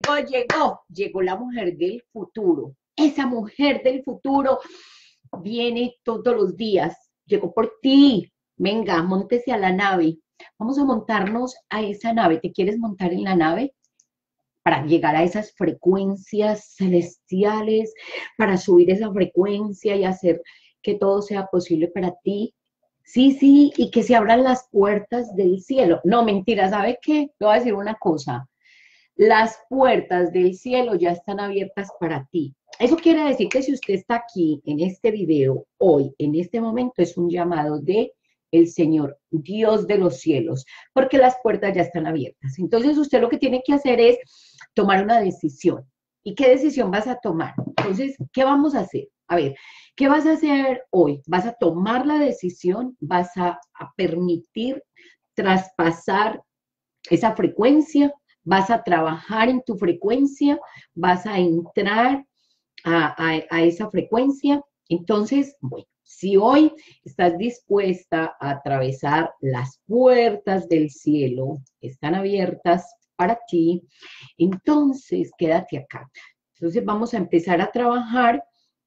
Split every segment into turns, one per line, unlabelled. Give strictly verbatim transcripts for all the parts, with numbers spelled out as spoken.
llegó, llegó la mujer del futuro. Esa mujer del futuro viene todos los días, llegó por ti. Venga, móntese a la nave. Vamos a montarnos a esa nave. ¿Te quieres montar en la nave? Para llegar a esas frecuencias celestiales, para subir esa frecuencia y hacer que todo sea posible para ti. Sí, sí, y que se abran las puertas del cielo. No, mentira, ¿sabe qué? Te voy a decir una cosa. Las puertas del cielo ya están abiertas para ti. Eso quiere decir que si usted está aquí en este video, hoy, en este momento, es un llamado de el Señor, Dios de los cielos, porque las puertas ya están abiertas. Entonces usted lo que tiene que hacer es tomar una decisión. ¿Y qué decisión vas a tomar? Entonces, ¿qué vamos a hacer? A ver, ¿qué vas a hacer hoy? ¿Vas a tomar la decisión? ¿Vas a, a permitir traspasar esa frecuencia? ¿Vas a trabajar en tu frecuencia? ¿Vas a entrar a, a, a esa frecuencia? Entonces, bueno, si hoy estás dispuesta a atravesar las puertas del cielo, están abiertas para ti, entonces quédate acá. Entonces vamos a empezar a trabajar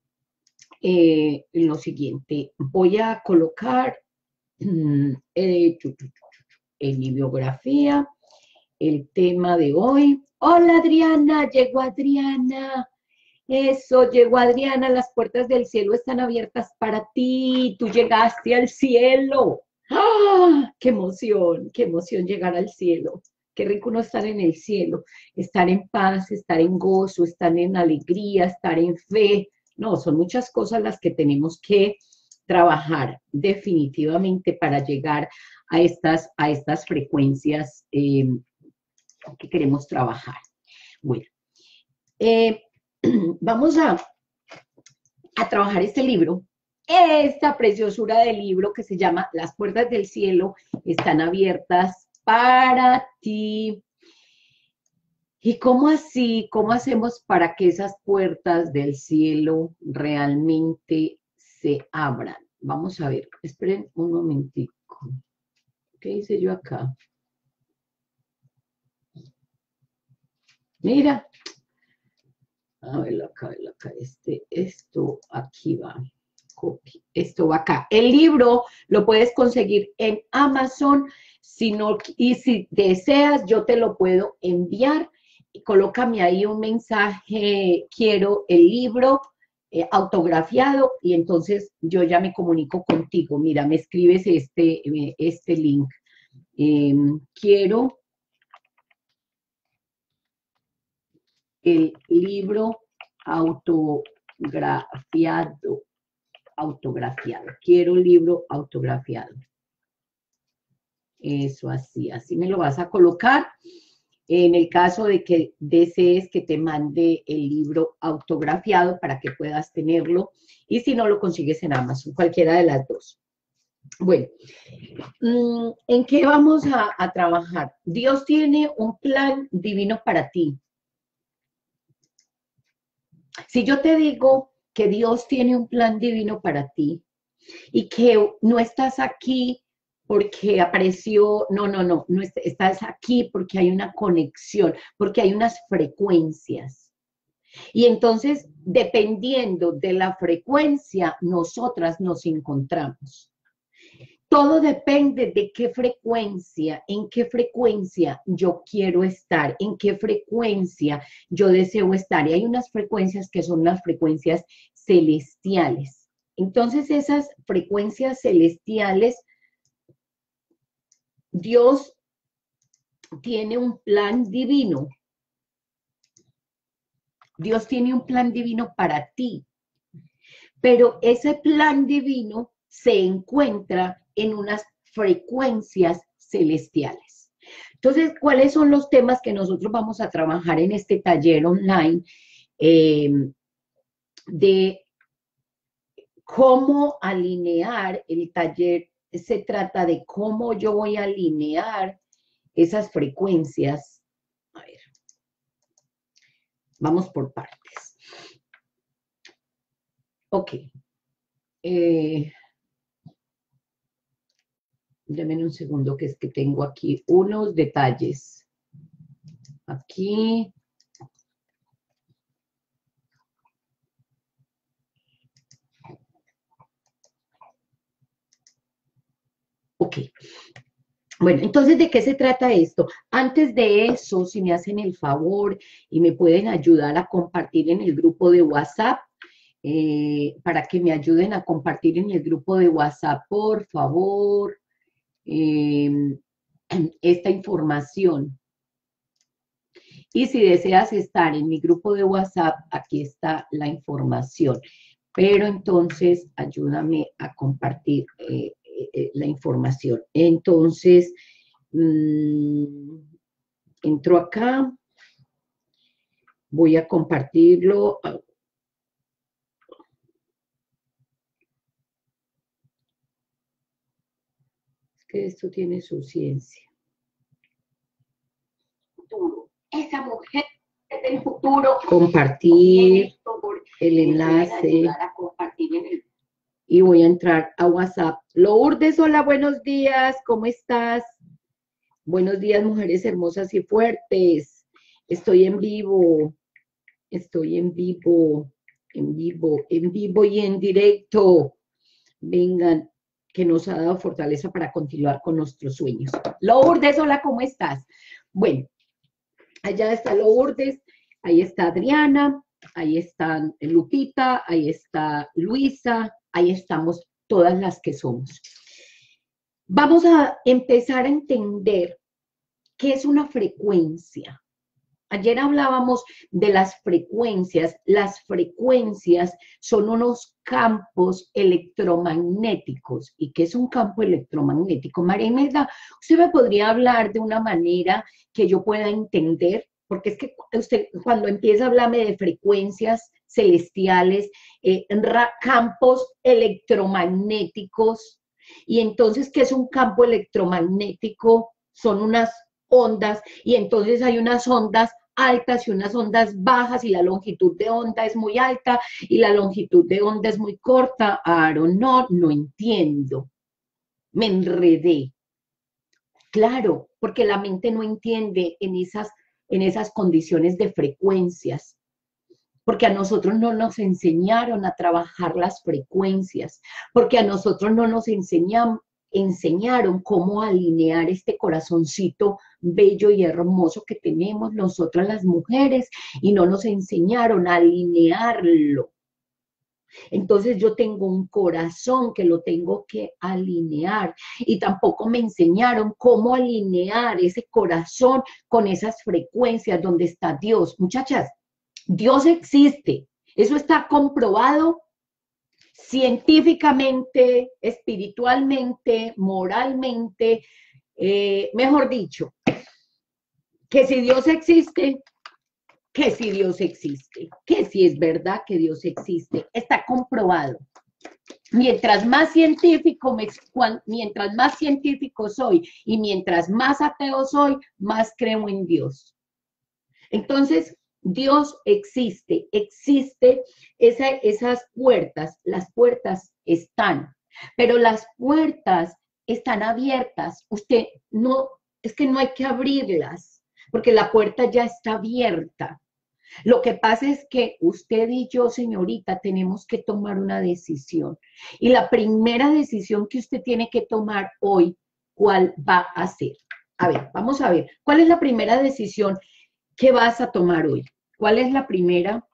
eh, en lo siguiente. Voy a colocar eh, en mi biografía el tema de hoy. Hola Adriana, llegó Adriana. Eso, llegó Adriana, las puertas del cielo están abiertas para ti, tú llegaste al cielo. ¡Ah! ¡Qué emoción, qué emoción llegar al cielo! Qué rico uno estar en el cielo, estar en paz, estar en gozo, estar en alegría, estar en fe. No, son muchas cosas las que tenemos que trabajar definitivamente para llegar a estas, a estas frecuencias eh, que queremos trabajar. Bueno, eh, vamos a, a trabajar este libro, esta preciosura del libro que se llama Las puertas del cielo están abiertas para ti. ¿Y cómo así? ¿Cómo hacemos para que esas puertas del cielo realmente se abran? Vamos a ver, esperen un momentico. ¿Qué hice yo acá? Mira, a ver acá, a ver acá, este, esto aquí va. Copy. Esto va acá. El libro lo puedes conseguir en Amazon, si no, y si deseas, yo te lo puedo enviar. Y colócame ahí un mensaje, quiero el libro eh, autografiado, y entonces yo ya me comunico contigo. Mira, me escribes este, este link. Eh, quiero el libro autografiado. Autografiado. Quiero un libro autografiado. Eso así, así me lo vas a colocar. En el caso de que desees que te mande el libro autografiado para que puedas tenerlo, y si no, lo consigues en Amazon, cualquiera de las dos. Bueno, ¿en qué vamos a, a trabajar? Dios tiene un plan divino para ti. Si yo te digo que Dios tiene un plan divino para ti y que no estás aquí porque apareció, no, no, no, no estás aquí porque hay una conexión, porque hay unas frecuencias. Y entonces, dependiendo de la frecuencia, nosotras nos encontramos. Todo depende de qué frecuencia, en qué frecuencia yo quiero estar, en qué frecuencia yo deseo estar. Y hay unas frecuencias que son las frecuencias celestiales. Entonces, esas frecuencias celestiales, Dios tiene un plan divino. Dios tiene un plan divino para ti. Pero ese plan divino se encuentra en unas frecuencias celestiales. Entonces, ¿cuáles son los temas que nosotros vamos a trabajar en este taller online? Eh, de cómo alinear el taller. Se trata de cómo yo voy a alinear esas frecuencias. A ver, vamos por partes. Ok. Eh, Denme un segundo, que es que tengo aquí unos detalles. Aquí, Ok. Bueno, entonces, ¿de qué se trata esto? Antes de eso, si me hacen el favor y me pueden ayudar a compartir en el grupo de WhatsApp, eh, para que me ayuden a compartir en el grupo de WhatsApp, por favor, eh, esta información. Y si deseas estar en mi grupo de WhatsApp, aquí está la información. Pero entonces, ayúdame a compartir eh, eh, la información. Entonces, mmm, entro acá, voy a compartirlo. Es que esto tiene su ciencia. Esa mujer del futuro. Compartir el enlace. Y voy a entrar a WhatsApp. Lourdes, hola, buenos días, ¿cómo estás? Buenos días, mujeres hermosas y fuertes. Estoy en vivo, estoy en vivo, en vivo, en vivo y en directo. Vengan, que nos ha dado fortaleza para continuar con nuestros sueños. Lourdes, hola, ¿cómo estás? Bueno, allá está Lourdes, ahí está Adriana, ahí está Lupita, ahí está Luisa, ahí estamos todas las que somos. Vamos a empezar a entender qué es una frecuencia. Ayer hablábamos de las frecuencias. Las frecuencias son unos campos electromagnéticos. ¿Y qué es un campo electromagnético? María Imelda, ¿usted me podría hablar de una manera que yo pueda entender? Porque es que usted cuando empieza a hablarme de frecuencias celestiales, eh, campos electromagnéticos, y entonces, ¿qué es un campo electromagnético? Son unas ondas, y entonces hay unas ondas altas y unas ondas bajas, y la longitud de onda es muy alta y la longitud de onda es muy corta. Aaron, no, no entiendo. Me enredé. Claro, porque la mente no entiende en esas, en esas condiciones de frecuencias, porque a nosotros no nos enseñaron a trabajar las frecuencias, porque a nosotros no nos enseñan, enseñaron cómo alinear este corazoncito bello y hermoso que tenemos nosotras las mujeres, y no nos enseñaron a alinearlo. Entonces yo tengo un corazón que lo tengo que alinear, y tampoco me enseñaron cómo alinear ese corazón con esas frecuencias donde está Dios. Muchachas, Dios existe, eso está comprobado científicamente, espiritualmente, moralmente, eh, mejor dicho, que si Dios existe, que si Dios existe, que si es verdad que Dios existe, está comprobado. Mientras más científico, me, mientras más científico soy y mientras más ateo soy, más creo en Dios. Entonces, Dios existe, existe esa, esas puertas, las puertas están, pero las puertas están abiertas. Usted no, es que no hay que abrirlas, porque la puerta ya está abierta. Lo que pasa es que usted y yo, señorita, tenemos que tomar una decisión. Y la primera decisión que usted tiene que tomar hoy, ¿cuál va a ser? A ver, vamos a ver, ¿cuál es la primera decisión que vas a tomar hoy? ¿Cuál es la primera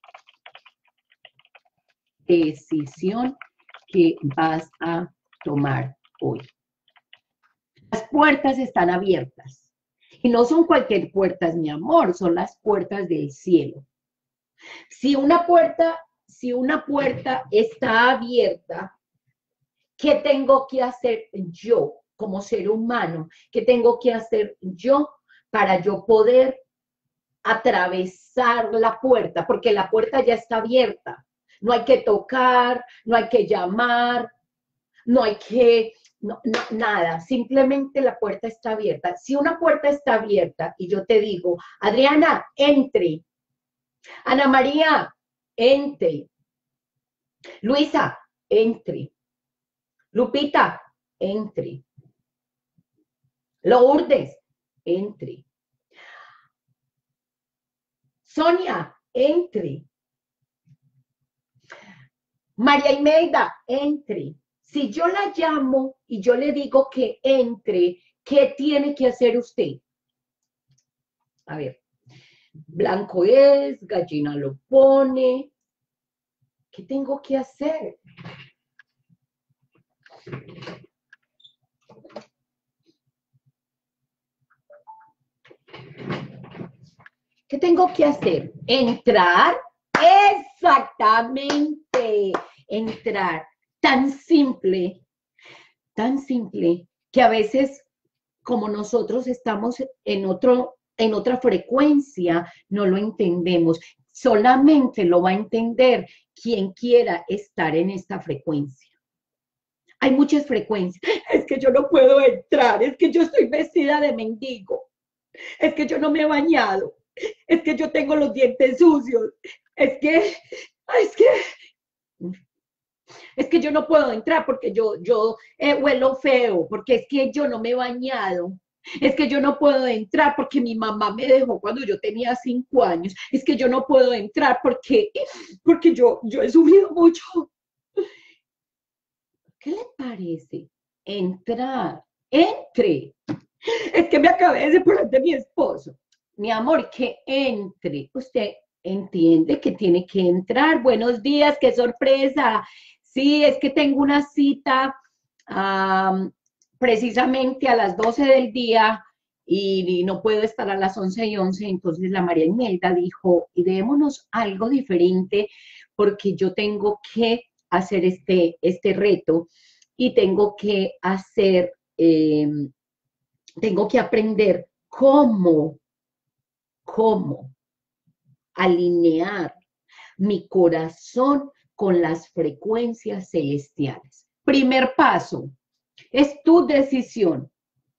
decisión que vas a tomar hoy? Las puertas están abiertas. Y no son cualquier puertas, mi amor, son las puertas del cielo. Si una puerta, si una puerta está abierta, ¿qué tengo que hacer yo como ser humano? ¿Qué tengo que hacer yo para yo poder atravesar la puerta? Porque la puerta ya está abierta. No hay que tocar, no hay que llamar, no hay que, no, no, nada, simplemente la puerta está abierta. Si una puerta está abierta y yo te digo, Adriana, entre, Ana María, entre, Luisa, entre, Lupita, entre, Lourdes, entre, Sonia, entre, María Imelda, entre. Si yo la llamo y yo le digo que entre, ¿qué tiene que hacer usted? A ver, blanco es, gallina lo pone. ¿Qué tengo que hacer? ¿Qué tengo que hacer? Entrar. Exactamente. Entrar. Tan simple, tan simple, que a veces, como nosotros estamos en otro, en otra frecuencia, no lo entendemos. Solamente lo va a entender quien quiera estar en esta frecuencia. Hay muchas frecuencias. Es que yo no puedo entrar, es que yo estoy vestida de mendigo, es que yo no me he bañado, es que yo tengo los dientes sucios, es que, es que, es que yo no puedo entrar porque yo, yo eh, huelo feo, porque es que yo no me he bañado. Es que yo no puedo entrar porque mi mamá me dejó cuando yo tenía cinco años. Es que yo no puedo entrar porque, porque yo, yo he sufrido mucho. ¿Qué le parece? Entrar, entre. Es que me acabé de separar de mi esposo. Mi amor, que entre. Usted entiende que tiene que entrar. Buenos días, qué sorpresa. Sí, es que tengo una cita um, precisamente a las doce del día y, y no puedo estar a las once y once. Entonces la María Imelda dijo, ideémonos algo diferente porque yo tengo que hacer este, este reto y tengo que hacer, eh, tengo que aprender cómo, cómo alinear mi corazón con las frecuencias celestiales. Primer paso, es tu decisión.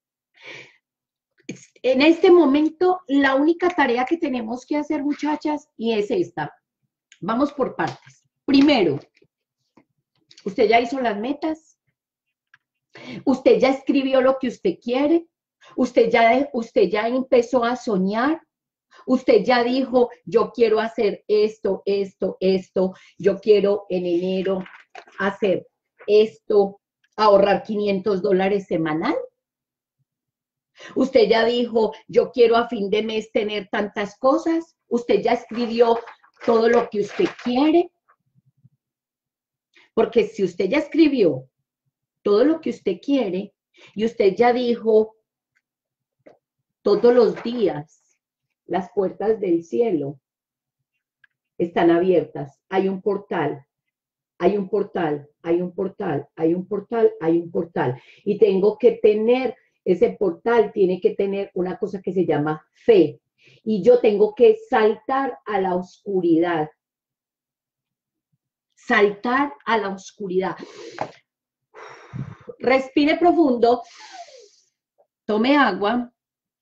En este momento, la única tarea que tenemos que hacer, muchachas, y es esta. Vamos por partes. Primero, ¿usted ya hizo las metas? ¿Usted ya escribió lo que usted quiere? ¿Usted ya, usted ya empezó a soñar? Usted ya dijo, yo quiero hacer esto, esto, esto, yo quiero en enero hacer esto, ahorrar quinientos dólares semanal. Usted ya dijo, yo quiero a fin de mes tener tantas cosas. Usted ya escribió todo lo que usted quiere. Porque si usted ya escribió todo lo que usted quiere y usted ya dijo todos los días, las puertas del cielo están abiertas. Hay un portal, hay un portal, hay un portal, hay un portal, hay un portal. Y tengo que tener, ese portal tiene que tener una cosa que se llama fe. Y yo tengo que saltar a la oscuridad. Saltar a la oscuridad. Respire profundo. Tome agua.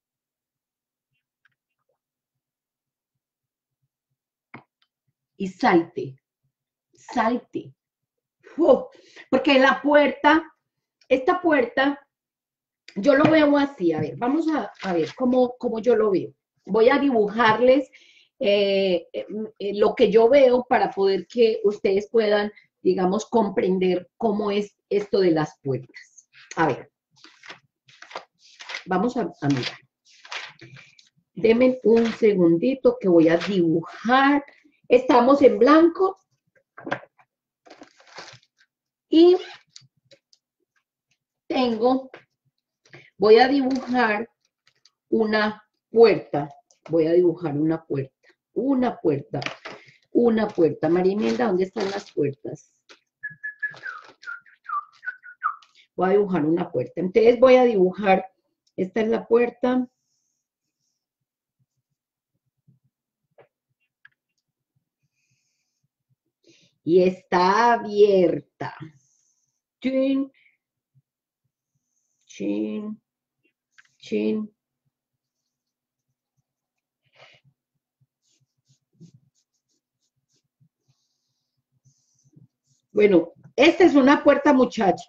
Y salte, salte. Uf, porque la puerta, esta puerta, yo lo veo así. A ver, vamos a, a ver cómo, cómo yo lo veo. Voy a dibujarles eh, eh, lo que yo veo para poder que ustedes puedan, digamos, comprender cómo es esto de las puertas. A ver, vamos a, a mirar. Denme un segundito que voy a dibujar. Estamos en blanco. Y tengo, voy a dibujar una puerta. Voy a dibujar una puerta. Una puerta. Una puerta. María Imelda, ¿dónde están las puertas? Voy a dibujar una puerta. Entonces voy a dibujar, esta es la puerta. Y está abierta. Chin, chin, chin. Bueno, esta es una puerta, muchachos.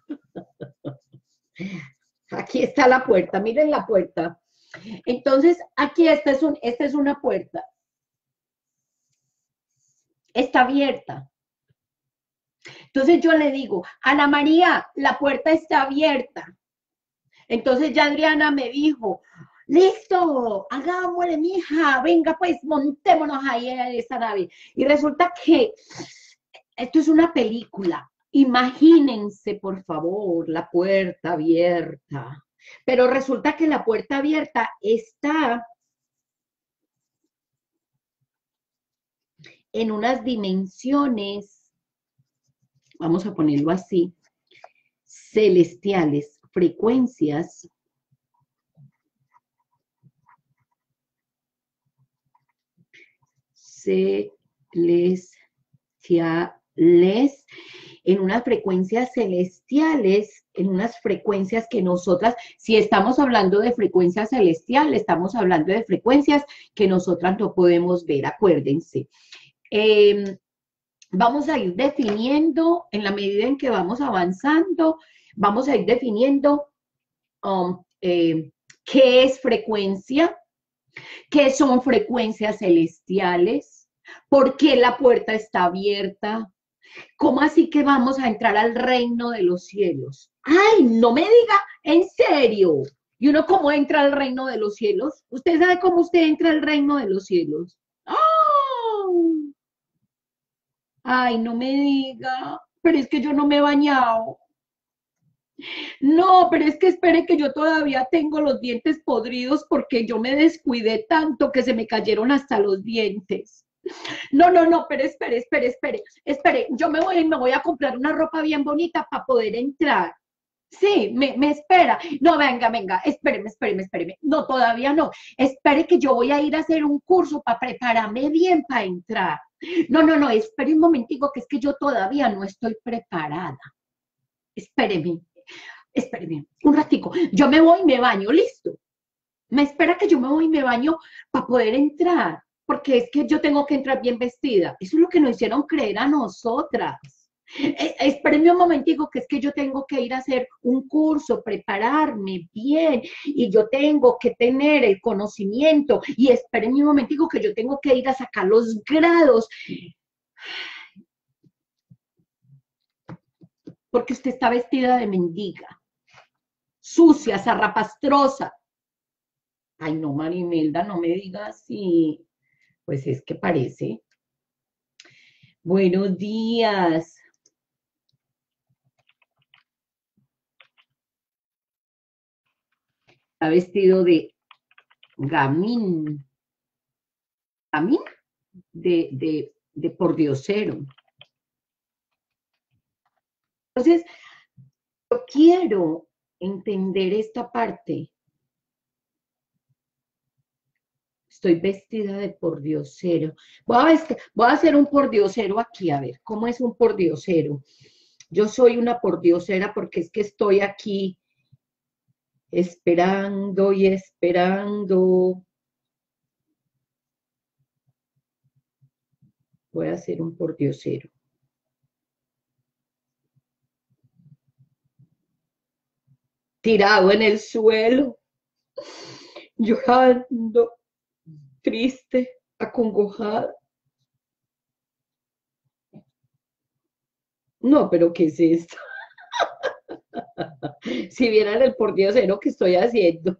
Aquí está la puerta, miren la puerta. Entonces, aquí esta es, un, esta es una puerta. Está abierta. Entonces yo le digo, Ana María, la puerta está abierta. Entonces ya Adriana me dijo, listo, hagámosle, mija, venga pues, montémonos ahí en esa nave. Y resulta que esto es una película. Imagínense, por favor, la puerta abierta. Pero resulta que la puerta abierta está en unas dimensiones, vamos a ponerlo así, celestiales, frecuencias celestiales, en unas frecuencias celestiales, en unas frecuencias que nosotras, si estamos hablando de frecuencias celestiales, estamos hablando de frecuencias que nosotras no podemos ver, acuérdense. Eh, vamos a ir definiendo, en la medida en que vamos avanzando, vamos a ir definiendo um, eh, qué es frecuencia, qué son frecuencias celestiales, por qué la puerta está abierta, cómo así que vamos a entrar al reino de los cielos. Ay, no me diga, en serio. ¿Y uno cómo entra al reino de los cielos? ¿Usted sabe cómo usted entra al reino de los cielos? ¡Oh! Ay, no me diga, pero es que yo no me he bañado. No, pero es que espere que yo todavía tengo los dientes podridos porque yo me descuidé tanto que se me cayeron hasta los dientes. No, no, no, pero espere, espere, espere, espere, yo me voy, me voy a comprar una ropa bien bonita para poder entrar. Sí, me, me espera. No, venga, venga, espéreme, espéreme, espéreme. No, todavía no. Espere que yo voy a ir a hacer un curso para prepararme bien para entrar. No, no, no, espere un momentico, que es que yo todavía no estoy preparada. Espéreme, espéreme, un ratico. Yo me voy y me baño, listo. Me espera que yo me voy y me baño para poder entrar, porque es que yo tengo que entrar bien vestida. Eso es lo que nos hicieron creer a nosotras. Eh, espérenme un momentico, que es que yo tengo que ir a hacer un curso, prepararme bien, y yo tengo que tener el conocimiento, y espérenme un momentico que yo tengo que ir a sacar los grados, porque usted está vestida de mendiga, sucia, zarrapastrosa. Ay, no, Marimelda, no me diga así. Pues es que parece. Buenos días. Está vestido de gamín. ¿Gamín? De, de, de pordiosero. Entonces, yo quiero entender esta parte. Estoy vestida de pordiosero. Voy a, vestir, voy a hacer un pordiosero aquí, a ver, ¿cómo es un pordiosero? Yo soy una pordiosera porque es que estoy aquí esperando y esperando. Voy a hacer un pordiosero. Tirado en el suelo, llorando, triste, acongojada. No, pero ¿qué es esto? Si vieran el pordiosero que estoy haciendo.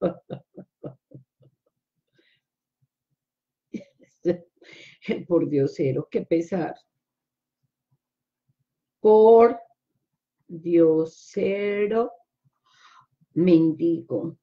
El pordiosero, qué pesar. Pordiosero mendigo.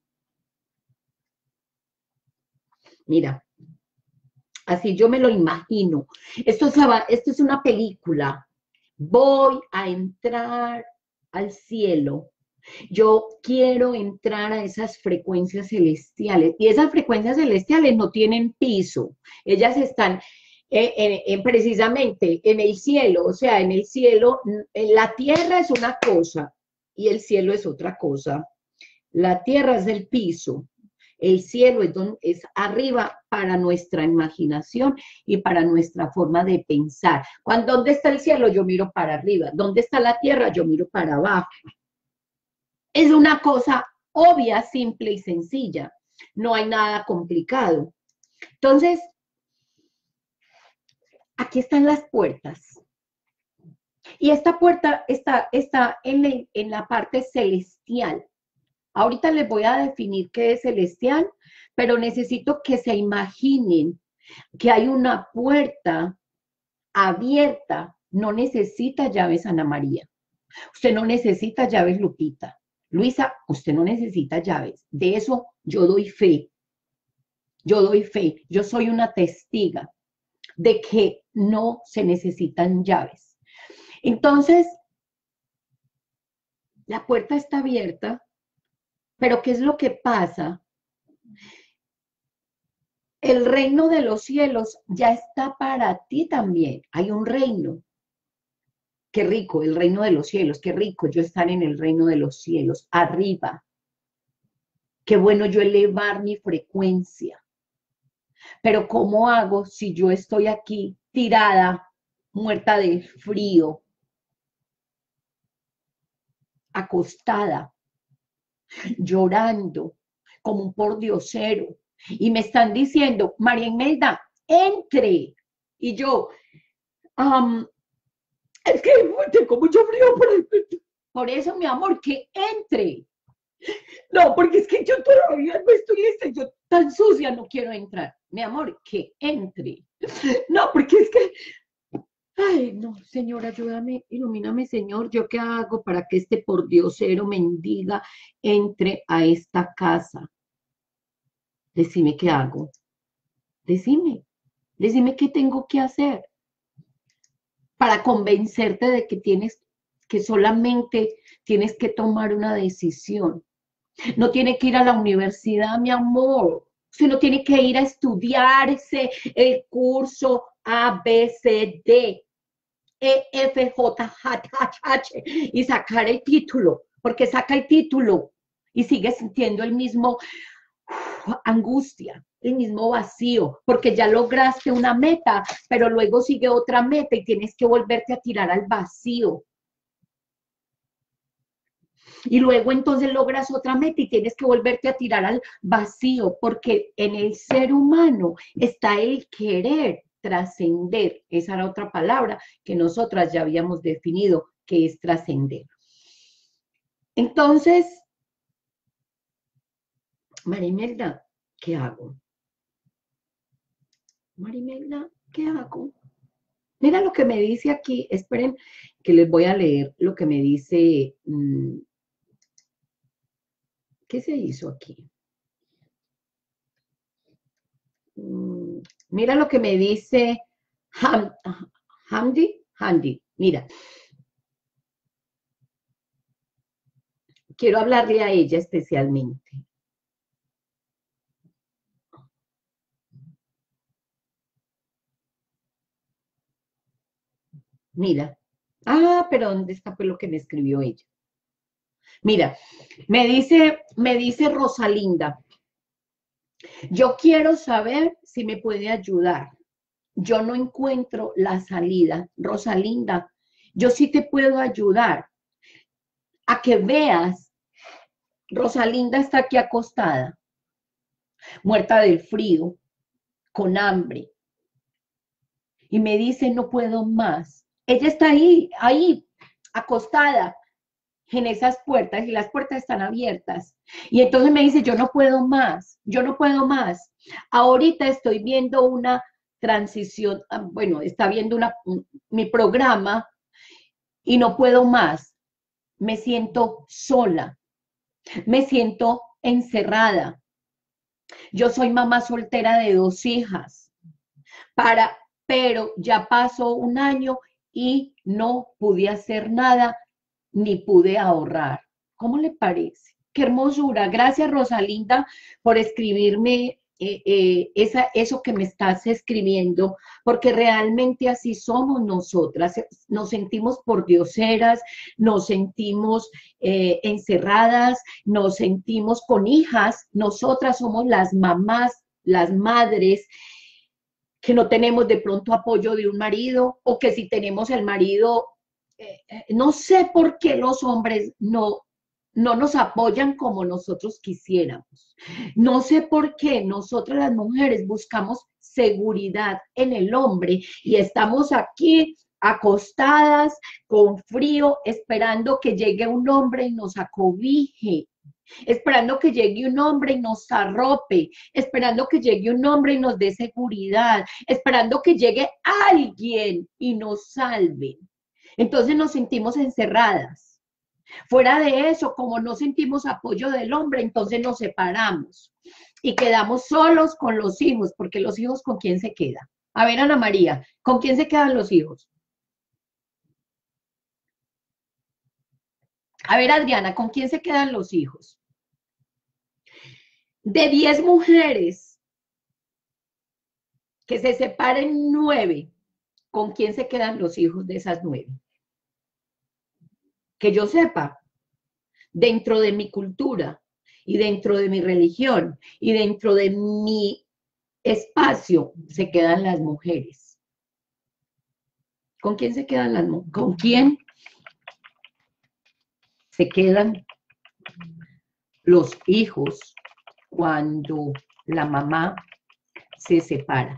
Mira, así yo me lo imagino. Esto es, esto es una película. Voy a entrar al cielo. Yo quiero entrar a esas frecuencias celestiales. Y esas frecuencias celestiales no tienen piso. Ellas están eh, en, en, precisamente en el cielo. O sea, en el cielo, en la tierra es una cosa y el cielo es otra cosa. La tierra es el piso. El cielo es, donde, es arriba para nuestra imaginación y para nuestra forma de pensar. Cuando, ¿dónde está el cielo? Yo miro para arriba. ¿Dónde está la tierra? Yo miro para abajo. Es una cosa obvia, simple y sencilla. No hay nada complicado. Entonces, aquí están las puertas. Y esta puerta está, está en, la, en la parte celestial. Ahorita les voy a definir qué es celestial, pero necesito que se imaginen que hay una puerta abierta. No necesita llaves, Ana María. Usted no necesita llaves, Lupita. Luisa, usted no necesita llaves. De eso yo doy fe. Yo doy fe. Yo soy una testiga de que no se necesitan llaves. Entonces, la puerta está abierta, pero ¿qué es lo que pasa? El reino de los cielos ya está para ti también. Hay un reino. Qué rico, el reino de los cielos. Qué rico yo estar en el reino de los cielos, arriba. Qué bueno yo elevar mi frecuencia. Pero ¿cómo hago si yo estoy aquí tirada, muerta de frío, acostada, llorando, como un pordiosero? Y me están diciendo, María Imelda, entre. Y yo, um, es que tengo mucho frío por el... Por eso, mi amor, que entre. No, porque es que yo todavía no estoy lista, yo tan sucia no quiero entrar. Mi amor, que entre. No, porque es que, ay, no, Señor, ayúdame, ilumíname, Señor, ¿yo qué hago para que este pordiosero mendiga entre a esta casa? Decime qué hago. Decime, decime qué tengo que hacer para convencerte de que tienes, que solamente tienes que tomar una decisión. No tiene que ir a la universidad, mi amor. Usted no tiene que ir a estudiarse el curso A, B, C, D, E, F, J, H, H, H y sacar el título, porque saca el título y sigue sintiendo el mismo uf, angustia, el mismo vacío, porque ya lograste una meta, pero luego sigue otra meta y tienes que volverte a tirar al vacío. Y luego entonces logras otra meta y tienes que volverte a tirar al vacío, porque en el ser humano está el querer trascender. Esa era otra palabra que nosotras ya habíamos definido, que es trascender. Entonces, Marimelda, ¿qué hago? Marimelda, ¿qué hago? Mira lo que me dice aquí, esperen que les voy a leer lo que me dice... Mmm, ¿qué se hizo aquí? Mm, mira lo que me dice Ham, Hamdi, Handy. Mira, quiero hablarle a ella especialmente. Mira. Ah, pero ¿dónde está pues lo que me escribió ella? Mira, me dice, me dice Rosalinda, yo quiero saber si me puede ayudar. Yo no encuentro la salida. Rosalinda, yo sí te puedo ayudar a que veas. Rosalinda está aquí acostada, muerta del frío, con hambre. Y me dice, no puedo más. Ella está ahí, ahí, acostada en esas puertas y las puertas están abiertas. Y entonces me dice, yo no puedo más, yo no puedo más. Ahorita estoy viendo una transición, bueno, está viendo una, mi programa y no puedo más. Me siento sola, me siento encerrada. Yo soy mamá soltera de dos hijas, para, pero ya pasó un año y no pude hacer nada ni pude ahorrar. ¿Cómo le parece? Qué hermosura. Gracias, Rosalinda, por escribirme eh, eh, esa, eso que me estás escribiendo, porque realmente así somos nosotras. Nos sentimos pordioseras, nos sentimos eh, encerradas, nos sentimos con hijas. Nosotras somos las mamás, las madres, que no tenemos de pronto apoyo de un marido, o que si tenemos el marido, eh, eh, no sé por qué los hombres no, no nos apoyan como nosotros quisiéramos. No sé por qué nosotras las mujeres buscamos seguridad en el hombre y estamos aquí acostadas, con frío, esperando que llegue un hombre y nos acobije, esperando que llegue un hombre y nos arrope, esperando que llegue un hombre y nos dé seguridad, esperando que llegue alguien y nos salve. Entonces nos sentimos encerradas. Fuera de eso, como no sentimos apoyo del hombre, entonces nos separamos y quedamos solos con los hijos, porque los hijos, ¿con quién se quedan? A ver, Ana María, ¿con quién se quedan los hijos? A ver, Adriana, ¿con quién se quedan los hijos? De diez mujeres que se separen nueve, ¿con quién se quedan los hijos de esas nueve? Que yo sepa, dentro de mi cultura y dentro de mi religión y dentro de mi espacio se quedan las mujeres. ¿Con quién se quedan las mujeres? ¿Con quién se quedan los hijos cuando la mamá se separa?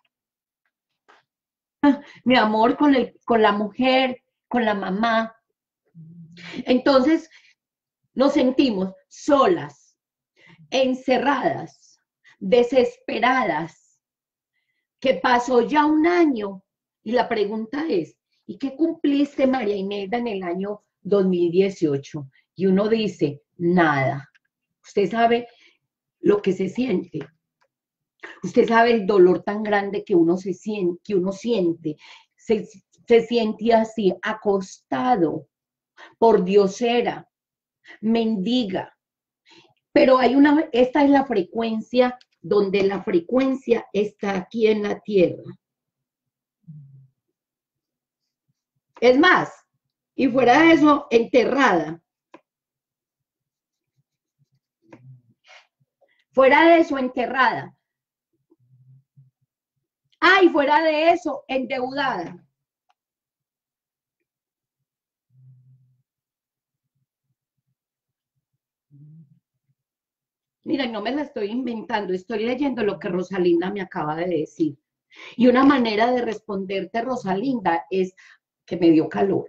Ah, mi amor, con, el, con la mujer, con la mamá. Entonces nos sentimos solas, encerradas, desesperadas, que pasó ya un año y la pregunta es, ¿y qué cumpliste, María Imelda, en el año dos mil dieciocho? Y uno dice, nada. Usted sabe lo que se siente. Usted sabe el dolor tan grande que uno, se siente, que uno siente. Se, se siente así, acostado, por diosera, mendiga. Pero hay una, esta es la frecuencia, donde la frecuencia está aquí en la tierra. Es más, y fuera de eso, enterrada. Fuera de eso, enterrada. Ah, y fuera de eso, endeudada. Mira, no me la estoy inventando, estoy leyendo lo que Rosalinda me acaba de decir. Y una manera de responderte, Rosalinda, es que me dio calor.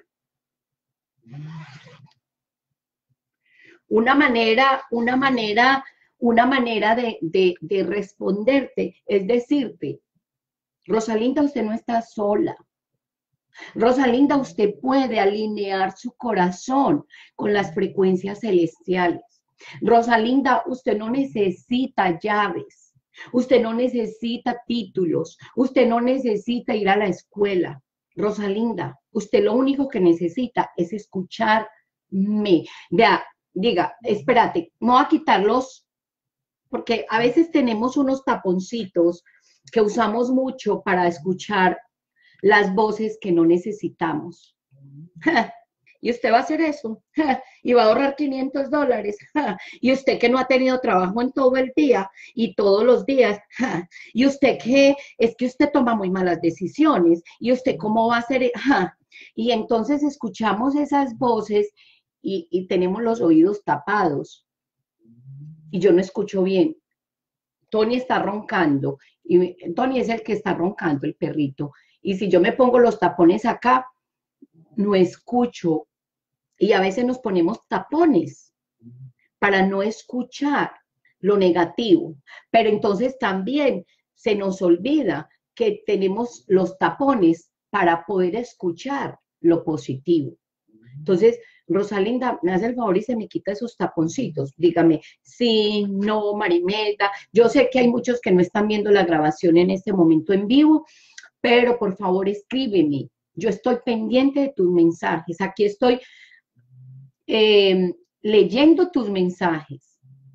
Una manera, una manera, una manera de, de, de responderte es decirte, Rosalinda, usted no está sola. Rosalinda, usted puede alinear su corazón con las frecuencias celestiales. Rosalinda, usted no necesita llaves, usted no necesita títulos, usted no necesita ir a la escuela. Rosalinda, usted lo único que necesita es escucharme. Vea, diga, espérate, no voy a quitarlos, porque a veces tenemos unos taponcitos que usamos mucho para escuchar las voces que no necesitamos. Y usted va a hacer eso, y va a ahorrar quinientos dólares, y usted que no ha tenido trabajo en todo el día, y todos los días, y usted que, es que usted toma muy malas decisiones, y usted cómo va a hacer, y entonces escuchamos esas voces, y, y tenemos los oídos tapados, y yo no escucho bien. Tony está roncando, y Tony es el que está roncando, el perrito, y si yo me pongo los tapones acá, no escucho. Y a veces nos ponemos tapones para no escuchar lo negativo. Pero entonces también se nos olvida que tenemos los tapones para poder escuchar lo positivo. Entonces, Rosalinda, me hace el favor y se me quita esos taponcitos. Dígame, sí, no, Marimelda. Yo sé que hay muchos que no están viendo la grabación en este momento en vivo, pero por favor escríbeme. Yo estoy pendiente de tus mensajes. Aquí estoy eh, leyendo tus mensajes.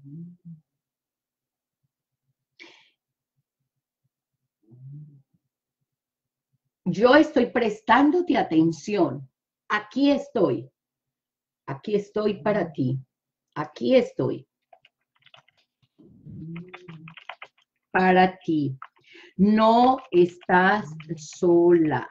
Yo estoy prestándote atención. Aquí estoy. Aquí estoy para ti. Aquí estoy. Para ti. No estás sola.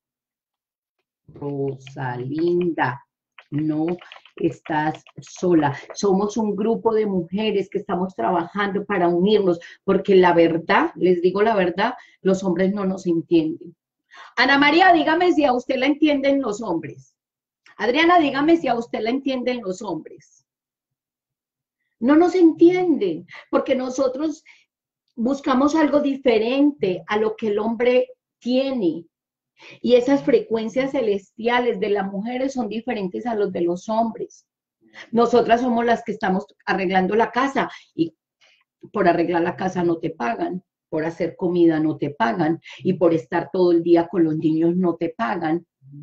Rosalinda, no estás sola. Somos un grupo de mujeres que estamos trabajando para unirnos, porque la verdad, les digo la verdad, los hombres no nos entienden. Ana María, dígame si a usted la entienden los hombres. Adriana, dígame si a usted la entienden los hombres. No nos entienden, porque nosotros buscamos algo diferente a lo que el hombre tiene. Y esas frecuencias celestiales de las mujeres son diferentes a los de los hombres. Nosotras somos las que estamos arreglando la casa y por arreglar la casa no te pagan, por hacer comida no te pagan y por estar todo el día con los niños no te pagan.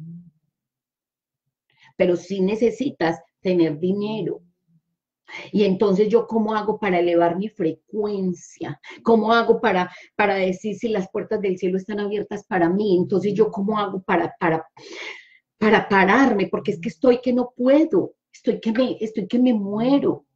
Pero sí necesitas tener dinero. Y entonces yo, ¿cómo hago para elevar mi frecuencia? ¿Cómo hago para, para decir si las puertas del cielo están abiertas para mí? Entonces yo, ¿cómo hago para, para, para pararme? Porque es que estoy que no puedo, estoy que me, estoy que me muero.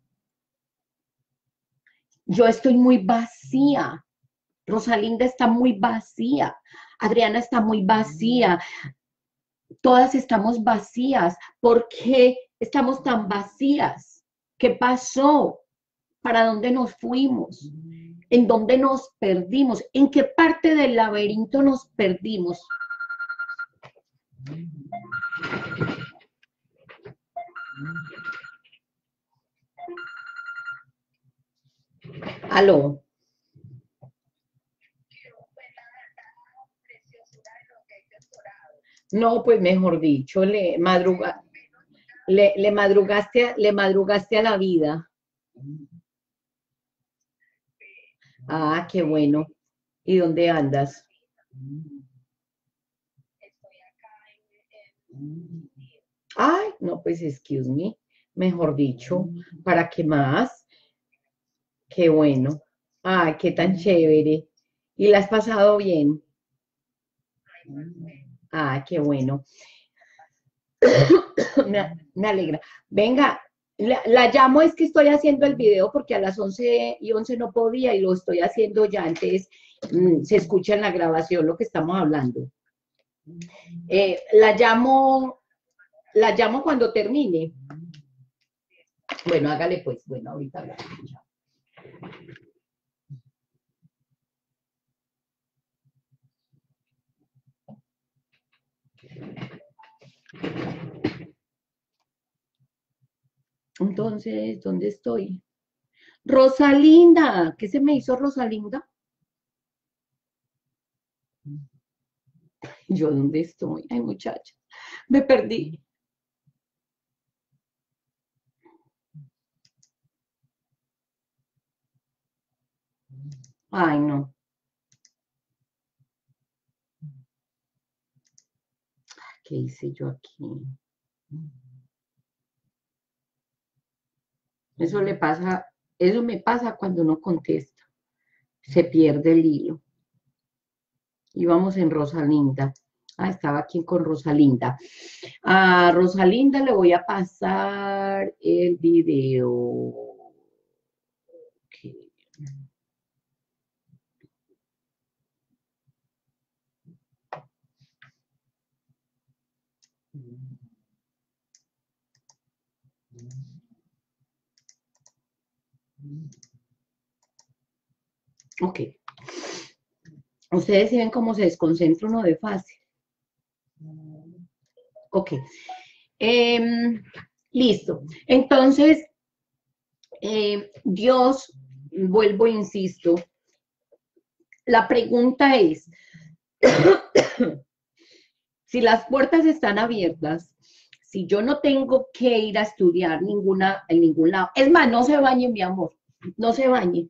Yo estoy muy vacía. Rosalinda está muy vacía. Adriana está muy vacía. Todas estamos vacías. ¿Por qué estamos tan vacías? ¿Qué pasó? ¿Para dónde nos fuimos? ¿En dónde nos perdimos? ¿En qué parte del laberinto nos perdimos? Aló. No, pues mejor dicho, le madruga, le, le madrugaste, le madrugaste a la vida. Ah, qué bueno. ¿Y dónde andas? Ay, no, pues excuse me, mejor dicho, ¿para qué más? Qué bueno. Ay, qué tan chévere. ¿Y la has pasado bien? Ah, qué bueno. Me, me alegra. Venga, la, la llamo, es que estoy haciendo el video porque a las once y once no podía y lo estoy haciendo ya, antes mm, se escucha en la grabación lo que estamos hablando. Eh, la llamo, la llamo cuando termine. Bueno, hágale pues, bueno, ahorita hablamos. Entonces, ¿dónde estoy? Rosalinda, ¿qué se me hizo Rosalinda? ¿Yo dónde estoy? Ay, muchacha, me perdí. Ay, no. ¿Qué hice yo aquí? Eso le pasa, eso me pasa cuando no contesta. Se pierde el hilo. Íbamos en Rosalinda. Ah, estaba aquí con Rosalinda. A Rosalinda le voy a pasar el video. Okay. Ok. Ustedes ven cómo se desconcentra uno de fácil. Ok. Eh, listo. Entonces, eh, Dios, vuelvo e insisto, la pregunta es, si las puertas están abiertas, si yo no tengo que ir a estudiar ninguna, en ningún lado, es más, no se bañe, mi amor, no se bañe.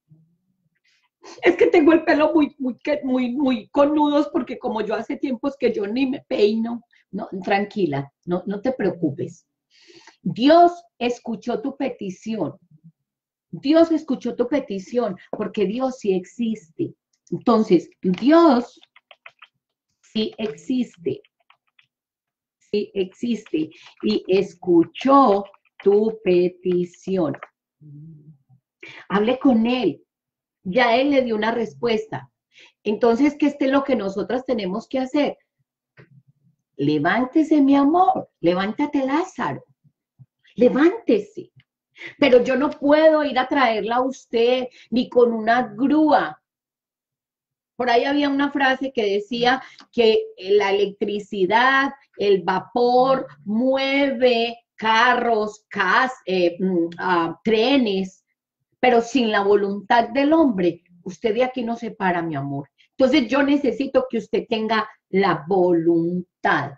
Es que tengo el pelo muy, muy, muy, muy con nudos porque como yo hace tiempos que yo ni me peino, no, tranquila, no, no te preocupes. Dios escuchó tu petición. Dios escuchó tu petición porque Dios sí existe. Entonces, Dios sí existe, sí existe y escuchó tu petición. Hable con Él. Ya Él le dio una respuesta. Entonces, ¿qué es lo que nosotras tenemos que hacer? Levántese, mi amor. Levántate, Lázaro. Levántese. Pero yo no puedo ir a traerla a usted ni con una grúa. Por ahí había una frase que decía que la electricidad, el vapor, mueve carros, cas, eh, mm, ah, trenes, pero sin la voluntad del hombre, usted de aquí no se para, mi amor. Entonces yo necesito que usted tenga la voluntad.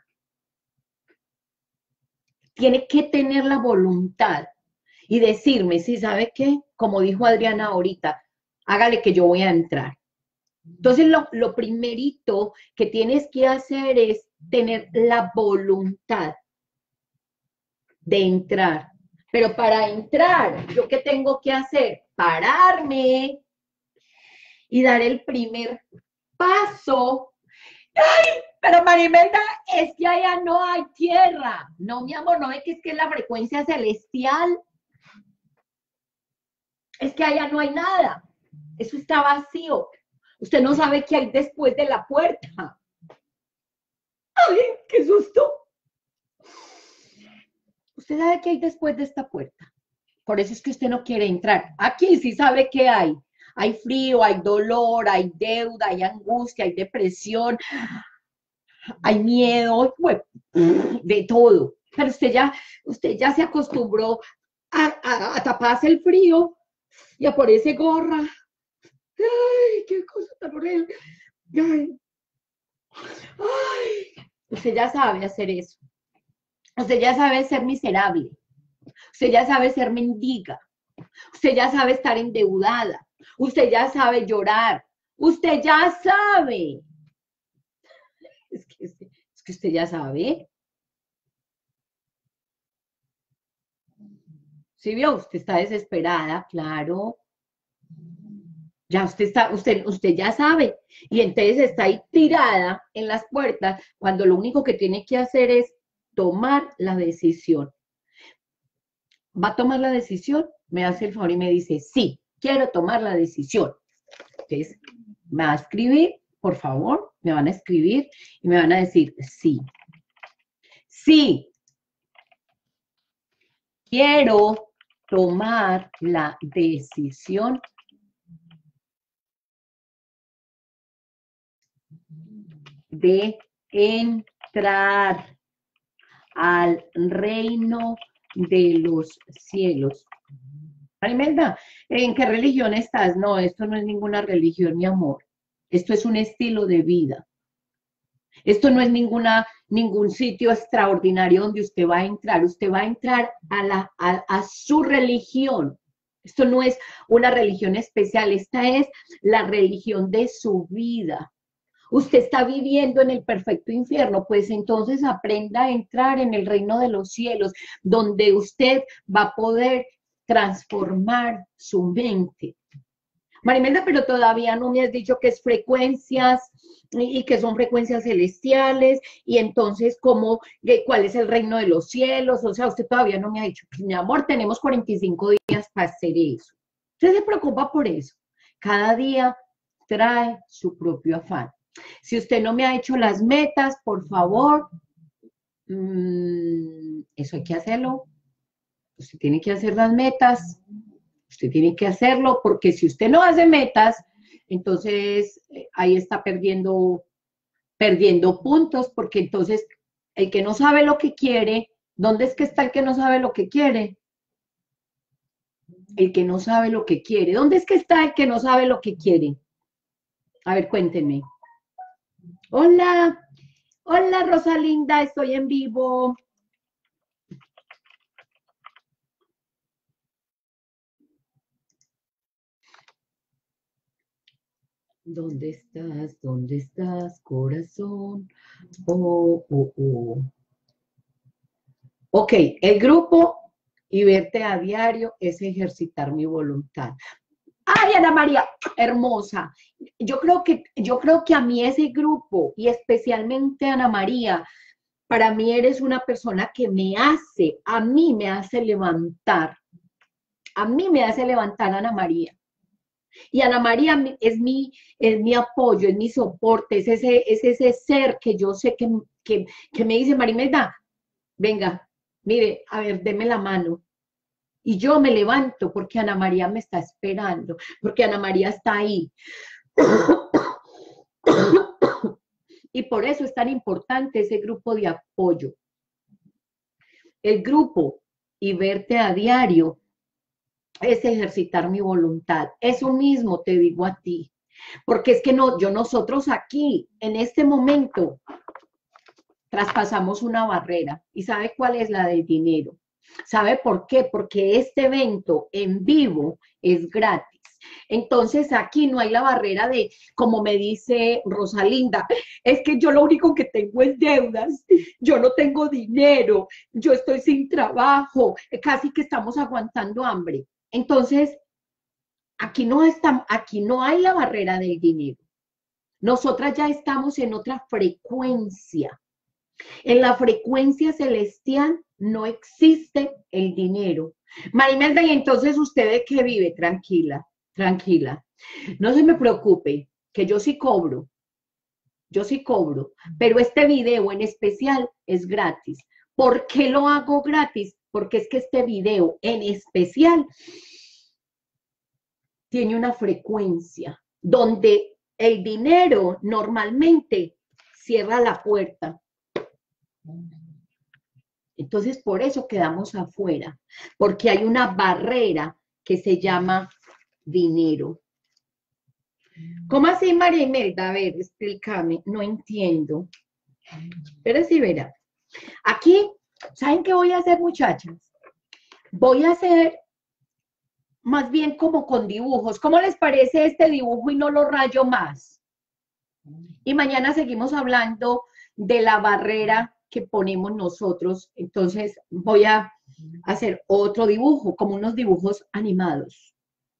Tiene que tener la voluntad y decirme, si sabe qué, como dijo Adriana ahorita, hágale que yo voy a entrar. Entonces, lo, lo primerito que tienes que hacer es tener la voluntad de entrar. Pero para entrar, ¿yo qué tengo que hacer? Pararme y dar el primer paso. ¡Ay! Pero Marimelda, es que allá no hay tierra. No, mi amor, no es que es que es la frecuencia celestial. Es que allá no hay nada. Eso está vacío. Usted no sabe qué hay después de la puerta. ¡Ay, qué susto! Usted sabe qué hay después de esta puerta. Por eso es que usted no quiere entrar. Aquí sí sabe qué hay. Hay frío, hay dolor, hay deuda, hay angustia, hay depresión, hay miedo, de todo. Pero usted ya, usted ya se acostumbró a, a, a taparse el frío y a ponerse gorra. ¡Ay, qué cosa tan horrible! ¡Ay! ¡Ay! Usted ya sabe hacer eso. Usted ya sabe ser miserable. Usted ya sabe ser mendiga. Usted ya sabe estar endeudada. Usted ya sabe llorar. Usted ya sabe. Es que, es que usted ya sabe. ¿Sí vio? Usted está desesperada, claro. Ya usted está, usted, usted ya sabe. Y entonces está ahí tirada en las puertas cuando lo único que tiene que hacer es tomar la decisión. ¿Va a tomar la decisión? Me hace el favor y me dice, sí, quiero tomar la decisión. Entonces, me va a escribir, por favor, me van a escribir y me van a decir, sí. Sí, quiero tomar la decisión de entrar al reino de los cielos. Marimelda, ¿en qué religión estás? No, esto no es ninguna religión, mi amor. Esto es un estilo de vida. Esto no es ninguna, ningún sitio extraordinario donde usted va a entrar. Usted va a entrar a, la, a, a su religión. Esto no es una religión especial. Esta es la religión de su vida. Usted está viviendo en el perfecto infierno, pues entonces aprenda a entrar en el reino de los cielos, donde usted va a poder transformar su mente. Marimelda, pero todavía no me has dicho qué es frecuencias y, y que son frecuencias celestiales, y entonces cómo, cuál es el reino de los cielos. O sea, usted todavía no me ha dicho, mi amor, tenemos cuarenta y cinco días para hacer eso. Usted se preocupa por eso. Cada día trae su propio afán. Si usted no me ha hecho las metas, por favor, mmm, eso hay que hacerlo. Usted tiene que hacer las metas. Usted tiene que hacerlo, porque si usted no hace metas, entonces eh, ahí está perdiendo, perdiendo puntos, porque entonces el que no sabe lo que quiere, ¿dónde es que está el que no sabe lo que quiere? El que no sabe lo que quiere. ¿Dónde es que está el que no sabe lo que quiere? A ver, cuéntenme. Hola, hola Rosalinda, estoy en vivo. ¿Dónde estás? ¿Dónde estás, corazón? Oh, oh, oh. Ok, el grupo y verte a diario es ejercitar mi voluntad. Ay, Ana María, hermosa. Yo creo que, yo creo que a mí ese grupo, y especialmente Ana María, para mí eres una persona que me hace, a mí me hace levantar. A mí me hace levantar Ana María. Y Ana María es mi, es mi apoyo, es mi soporte, es ese, es ese ser que yo sé que, que, que me dice, Marimelda, venga, mire, a ver, deme la mano. Y yo me levanto porque Ana María me está esperando, porque Ana María está ahí. Y por eso es tan importante ese grupo de apoyo. El grupo y verte a diario es ejercitar mi voluntad. Eso mismo te digo a ti. Porque es que no, yo nosotros aquí, en este momento, traspasamos una barrera. ¿Y sabe cuál es la del dinero? ¿Sabe por qué? Porque este evento en vivo es gratis. Entonces aquí no hay la barrera de, como me dice Rosalinda, es que yo lo único que tengo es deudas, yo no tengo dinero, yo estoy sin trabajo, casi que estamos aguantando hambre. Entonces, aquí no, está, aquí no hay la barrera del dinero. Nosotras ya estamos en otra frecuencia. En la frecuencia celestial no existe el dinero. Marimelda, y entonces usted de qué vive, tranquila, tranquila. No se me preocupe, que yo sí cobro, yo sí cobro, pero este video en especial es gratis. ¿Por qué lo hago gratis? Porque es que este video en especial tiene una frecuencia donde el dinero normalmente cierra la puerta. Entonces, por eso quedamos afuera, porque hay una barrera que se llama dinero. ¿Cómo así, María Imelda? A ver, explícame, no entiendo. Pero sí, verá. Aquí, ¿saben qué voy a hacer, muchachas? Voy a hacer más bien como con dibujos. ¿Cómo les parece este dibujo y no lo rayo más? Y mañana seguimos hablando de la barrera que ponemos nosotros. Entonces voy a hacer otro dibujo, como unos dibujos animados.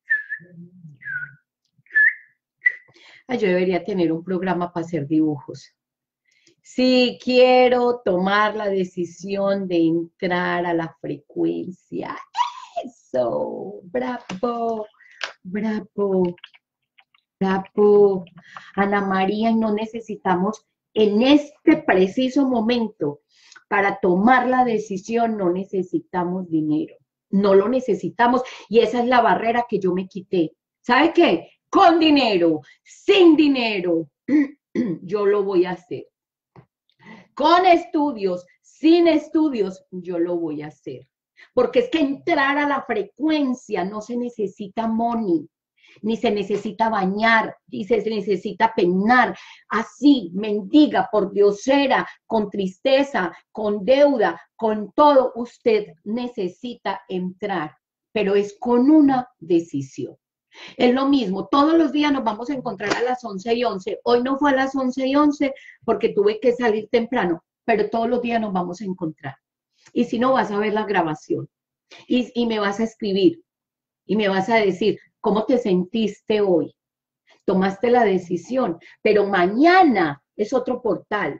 Ay, yo debería tener un programa para hacer dibujos. Si quiero tomar la decisión de entrar a la frecuencia. Eso, bravo, bravo, bravo. Ana María, y no necesitamos en este preciso momento para tomar la decisión, no necesitamos dinero, no lo necesitamos y esa es la barrera que yo me quité. ¿Sabe qué? Con dinero, sin dinero, yo lo voy a hacer. Con estudios, sin estudios, yo lo voy a hacer. Porque es que entrar a la frecuencia no se necesita money, ni se necesita bañar, ni se necesita peinar. Así, mendiga, por diosera, con tristeza, con deuda, con todo, usted necesita entrar, pero es con una decisión. Es lo mismo, todos los días nos vamos a encontrar a las once y once. Hoy no fue a las once y once porque tuve que salir temprano, pero todos los días nos vamos a encontrar. Y si no, vas a ver la grabación y, y me vas a escribir y me vas a decir, ¿cómo te sentiste hoy? Tomaste la decisión, pero mañana es otro portal.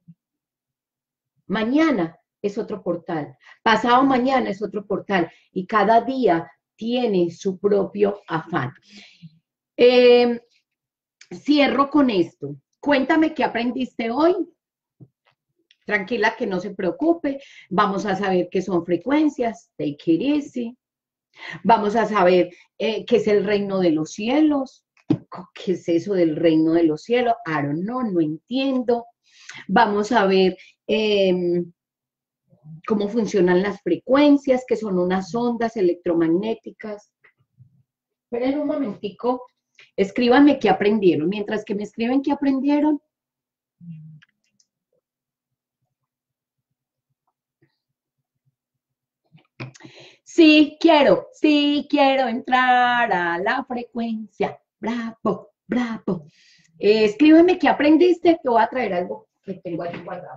Mañana es otro portal. Pasado mañana es otro portal. Y cada día tiene su propio afán. Eh, cierro con esto. Cuéntame qué aprendiste hoy. Tranquila, que no se preocupe. Vamos a saber qué son frecuencias. Take it easy. Vamos a saber eh, qué es el reino de los cielos. ¿Qué es eso del reino de los cielos? I don't know, no entiendo. Vamos a ver eh, cómo funcionan las frecuencias, que son unas ondas electromagnéticas. Esperen un momentico. Escríbanme qué aprendieron. Mientras que me escriben qué aprendieron. Sí quiero, sí quiero entrar a la frecuencia. Bravo, bravo. Eh, escríbeme qué aprendiste, que voy a traer algo que tengo aquí guardado.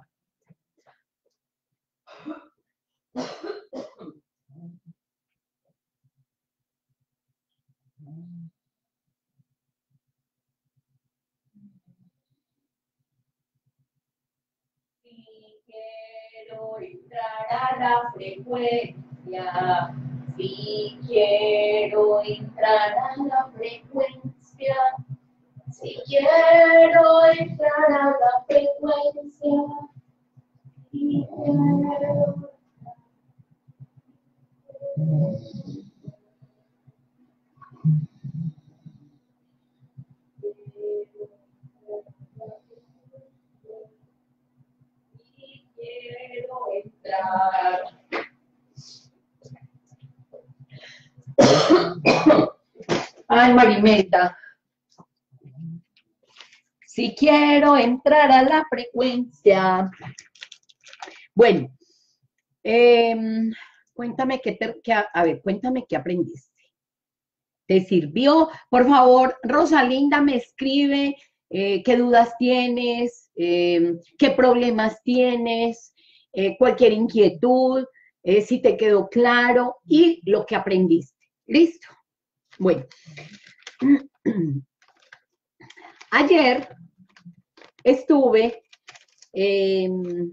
Si quiero entrar a la frecuencia, si quiero entrar a la frecuencia, si quiero entrar a la frecuencia, si quiero. Ay, Marimelda. Si quiero entrar a la frecuencia. Bueno, eh, cuéntame qué, te, qué, a ver, cuéntame qué aprendiste. ¿Te sirvió? Por favor, Rosalinda me escribe eh, qué dudas tienes, eh, qué problemas tienes, eh, cualquier inquietud, eh, si te quedó claro y lo que aprendiste. ¿Listo? Bueno. Ayer estuve eh,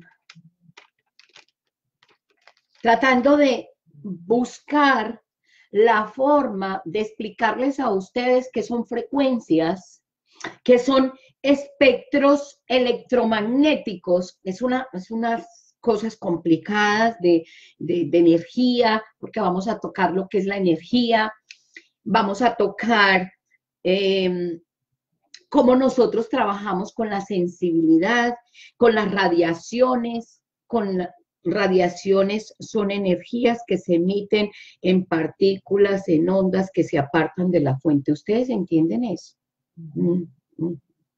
tratando de buscar la forma de explicarles a ustedes qué son frecuencias, qué son espectros electromagnéticos. Es, una, es unas cosas complicadas de, de, de energía, porque vamos a tocar lo que es la energía, vamos a tocar eh, cómo nosotros trabajamos con la sensibilidad, con las radiaciones, con radiaciones son energías que se emiten en partículas, en ondas que se apartan de la fuente. ¿Ustedes entienden eso? Mm, mm.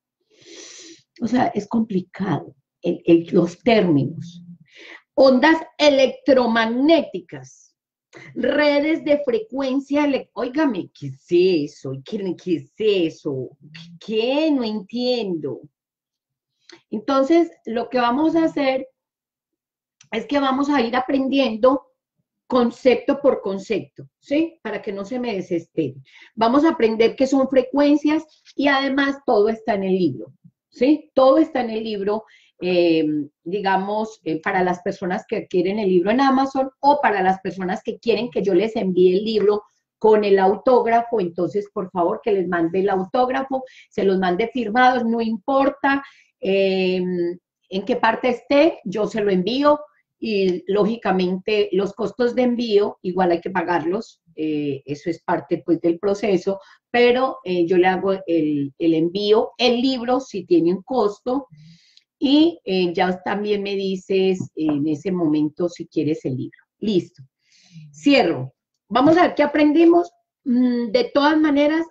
O sea, es complicado el, el, los términos. Ondas electromagnéticas, redes de frecuencia, óigame, ¿qué es eso? ¿Qué, qué es eso? ¿Qué? No entiendo. Entonces, lo que vamos a hacer es que vamos a ir aprendiendo concepto por concepto, ¿sí? Para que no se me desespere. Vamos a aprender qué son frecuencias y además todo está en el libro, ¿sí? Todo está en el libro, eh, digamos, eh, para las personas que adquieren el libro en Amazon o para las personas que quieren que yo les envíe el libro con el autógrafo, entonces, por favor, que les mande el autógrafo, se los mande firmados, no importa eh, en qué parte esté, yo se lo envío, y lógicamente los costos de envío igual hay que pagarlos, eh, eso es parte pues del proceso, pero eh, yo le hago el, el envío, el libro si tiene un costo y eh, ya también me dices en ese momento si quieres el libro. Listo. Cierro. Vamos a ver qué aprendimos. De todas maneras,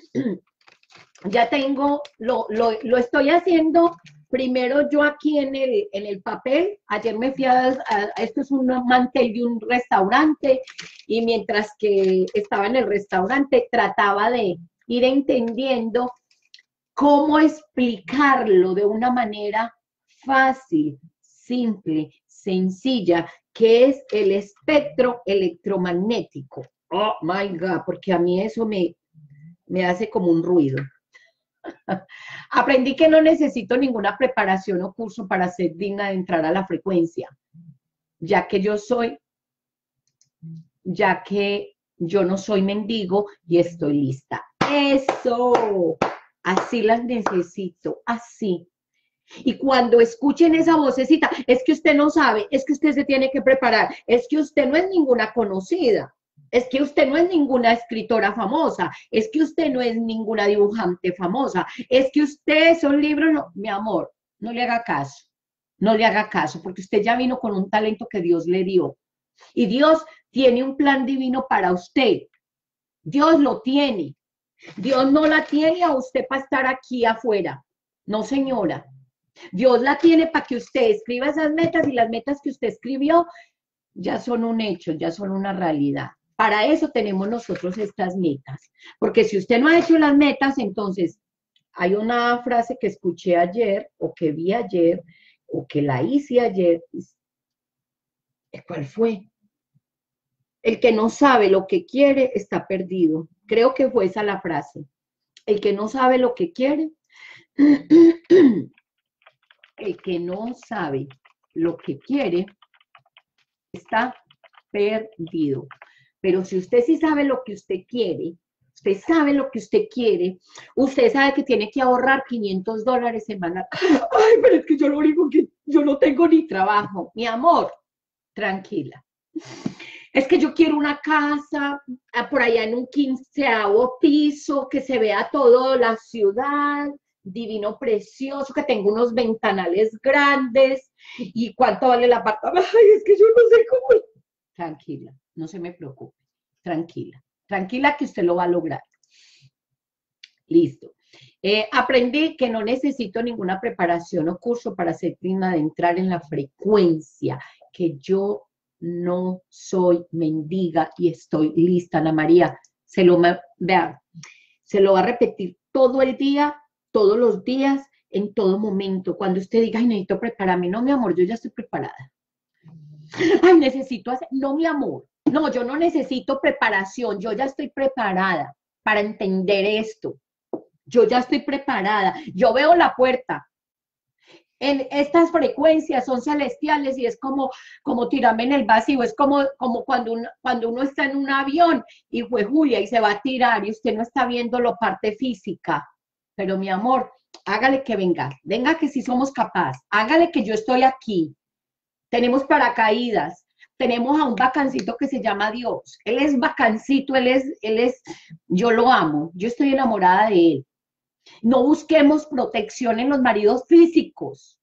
ya tengo, lo, lo, lo estoy haciendo primero yo aquí en el, en el papel. Ayer me fui a, a, esto es un mantel de un restaurante, y mientras que estaba en el restaurante trataba de ir entendiendo cómo explicarlo de una manera fácil, simple, sencilla, que es el espectro electromagnético. Oh my God, porque a mí eso me, me hace como un ruido. Aprendí que no necesito ninguna preparación o curso para ser digna de entrar a la frecuencia, ya que yo soy, ya que yo no soy mendigo y estoy lista. ¡Eso! Así las necesito, así. Y cuando escuchen esa vocecita, es que usted no sabe, es que usted se tiene que preparar, es que usted no es ninguna conocida, es que usted no es ninguna escritora famosa, es que usted no es ninguna dibujante famosa, es que usted esos libros, no, mi amor, no le haga caso, no le haga caso, porque usted ya vino con un talento que Dios le dio. Y Dios tiene un plan divino para usted. Dios lo tiene. Dios no la tiene a usted para estar aquí afuera. No, señora. Dios la tiene para que usted escriba esas metas, y las metas que usted escribió ya son un hecho, ya son una realidad. Para eso tenemos nosotros estas metas. Porque si usted no ha hecho las metas, entonces hay una frase que escuché ayer, o que vi ayer, o que la hice ayer. ¿Cuál fue? El que no sabe lo que quiere está perdido. Creo que fue esa la frase. El que no sabe lo que quiere, el que no sabe lo que quiere está perdido. Pero si usted sí sabe lo que usted quiere, usted sabe lo que usted quiere, usted sabe que tiene que ahorrar quinientos dólares semanal. Ay, pero es que yo lo único que, yo no tengo ni trabajo. Mi amor, tranquila. Es que yo quiero una casa por allá en un quinceavo piso, que se vea toda la ciudad, divino, precioso, que tenga unos ventanales grandes, ¿Y cuánto vale el apartamento? Ay, es que yo no sé cómo. Tranquila, no se me preocupe. Tranquila, tranquila que usted lo va a lograr. Listo. Eh, aprendí que no necesito ninguna preparación o curso para ser digna de entrar en la frecuencia, que yo no soy mendiga y estoy lista, Ana María. Se lo, vea, se lo va a repetir todo el día, todos los días, en todo momento. Cuando usted diga, ay, necesito prepararme, no, mi amor, yo ya estoy preparada. Ay, necesito hacer, no, mi amor, no, yo no necesito preparación, yo ya estoy preparada para entender esto. Yo ya estoy preparada, yo veo la puerta. En estas frecuencias son celestiales y es como, como tirarme en el vacío, es como, como cuando, un, cuando uno está en un avión y fue Julia y se va a tirar y usted no está viendo la parte física. Pero mi amor, hágale que venga, venga que sí somos capaces, hágale que yo estoy aquí. Tenemos paracaídas, tenemos a un bacancito que se llama Dios. Él es bacancito, él es, él es, yo lo amo, yo estoy enamorada de él. No busquemos protección en los maridos físicos.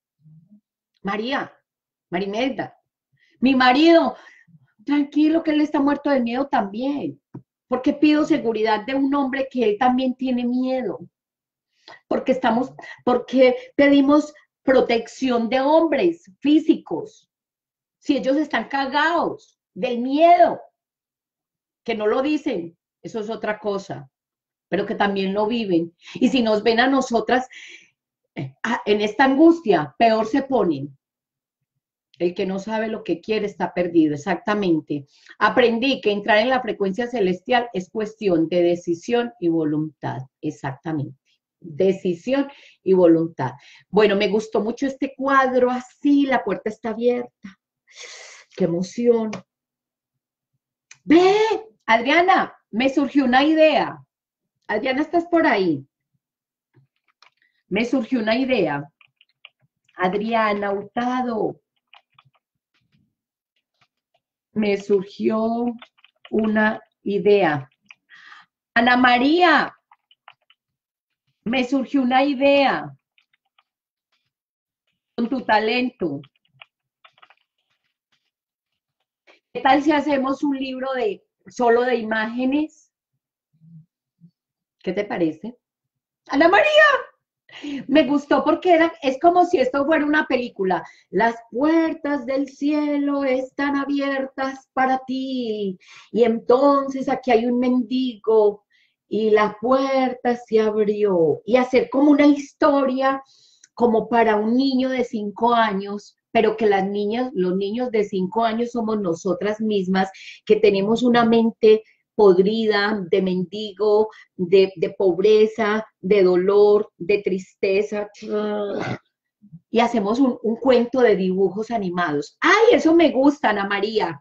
María, Marimelda, mi marido, tranquilo que él está muerto de miedo también. Porque pido seguridad de un hombre que él también tiene miedo. Porque estamos, porque pedimos protección de hombres físicos. Si ellos están cagados del miedo, que no lo dicen, eso es otra cosa, pero que también lo viven. Y si nos ven a nosotras en esta angustia, peor se ponen. El que no sabe lo que quiere está perdido, exactamente. Aprendí que entrar en la frecuencia celestial es cuestión de decisión y voluntad, exactamente. Decisión y voluntad. Bueno, me gustó mucho este cuadro así, la puerta está abierta. ¡Qué emoción! ¡Ve! Adriana, me surgió una idea. Adriana, ¿estás por ahí? Me surgió una idea. Adriana Hurtado. Me surgió una idea. Ana María, me surgió una idea con tu talento. ¿Qué tal si hacemos un libro de solo de imágenes? ¿Qué te parece? Ana María, me gustó porque era, es como si esto fuera una película. Las puertas del cielo están abiertas para ti. Y entonces aquí hay un mendigo y la puerta se abrió. Y hacer como una historia como para un niño de cinco años, pero que las niñas, los niños de cinco años somos nosotras mismas, que tenemos una mente podrida, de mendigo, de, de pobreza, de dolor, de tristeza, y hacemos un, un cuento de dibujos animados. ¡Ay, eso me gusta, Ana María!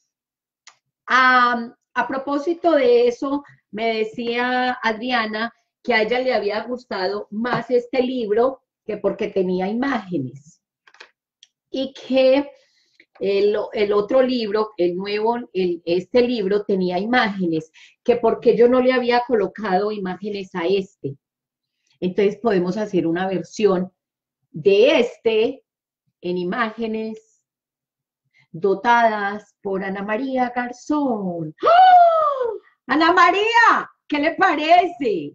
A, a propósito de eso, me decía Adriana que a ella le había gustado más este libro que porque tenía imágenes. Y que el, el otro libro, el nuevo, el, este libro tenía imágenes, que porque yo no le había colocado imágenes a este. Entonces podemos hacer una versión de este en imágenes dotadas por Ana María Garzón. ¡Oh! Ana María, ¿qué le parece?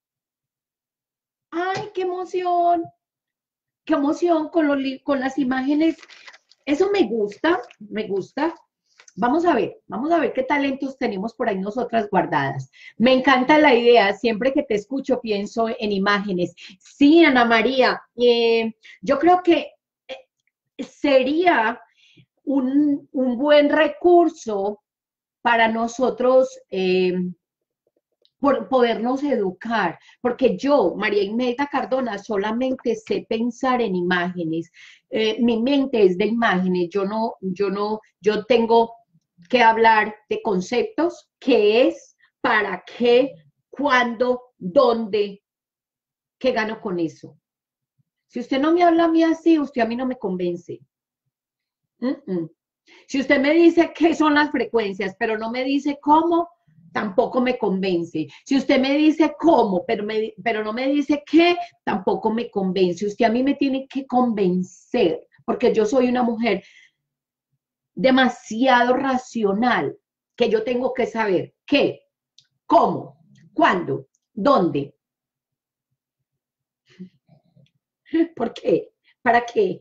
¡Ay, qué emoción! ¡Qué emoción con, los, con las imágenes! Eso me gusta, me gusta. Vamos a ver, vamos a ver qué talentos tenemos por ahí nosotras guardadas. Me encanta la idea, siempre que te escucho pienso en imágenes. Sí, Ana María, eh, yo creo que sería un, un buen recurso para nosotros eh, por podernos educar, porque yo, María Imelda Cardona, solamente sé pensar en imágenes. Eh, mi mente es de imágenes, yo no, yo no, yo tengo que hablar de conceptos, qué es, para qué, cuándo, dónde, qué gano con eso. Si usted no me habla a mí así, usted a mí no me convence. Mm -mm. Si usted me dice qué son las frecuencias, pero no me dice cómo, tampoco me convence. Si usted me dice cómo, pero, me, pero no me dice qué, tampoco me convence. Usted a mí me tiene que convencer porque yo soy una mujer demasiado racional, que yo tengo que saber qué, cómo, cuándo, dónde, por qué, para qué,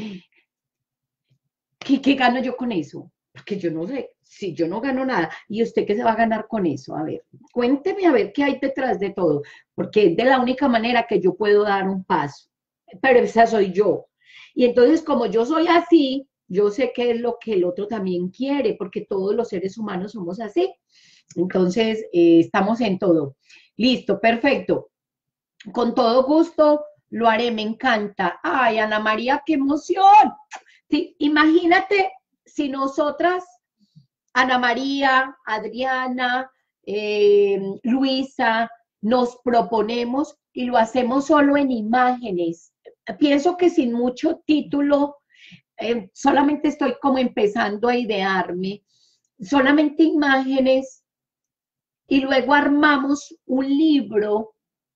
qué, qué gano yo con eso, porque yo no sé, si yo no gano nada, ¿y usted qué se va a ganar con eso? A ver, cuénteme a ver qué hay detrás de todo, porque es de la única manera que yo puedo dar un paso, pero esa soy yo. Y entonces, como yo soy así, yo sé qué es lo que el otro también quiere, porque todos los seres humanos somos así. Entonces, eh, estamos en todo. Listo, perfecto. Con todo gusto lo haré, me encanta. Ay, Ana María, qué emoción. Sí, imagínate si nosotras, Ana María, Adriana, eh, Luisa, nos proponemos y lo hacemos solo en imágenes. Pienso que sin mucho título, eh, solamente estoy como empezando a idearme, solamente imágenes y luego armamos un libro,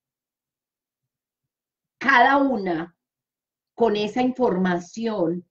cada una con esa información.